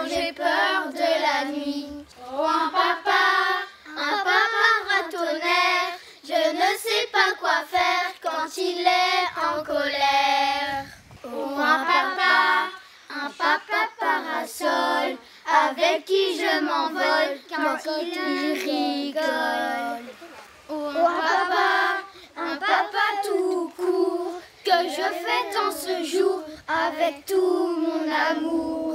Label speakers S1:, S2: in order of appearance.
S1: j'ai peur de la nuit. Oh, un papa ratonnerre, je ne sais pas quoi faire quand il est en colère. Oh, un papa parasol, avec qui je m'envole quand il rigole. Oh, un papa tout court, que je fête en ce jour avec tout mon amour.